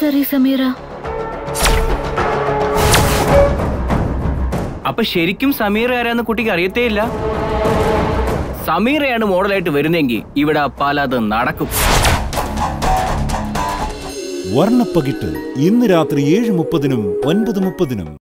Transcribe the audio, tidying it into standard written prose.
Sorry Sameera. അപ്പൊ ശരിക്കും സമീറ ആരാന്ന് കുട്ടിക്ക് അറിയത്തേ ഇല്ല. സമീറയാണ് മോഡലായിട്ട് വരുന്നെങ്കിൽ ഇവിടെ പലതും നടക്കും. വർണ്ണപ്പകിട്ട് ഇന്ന് രാത്രി 7:30-നും 9:30-നും.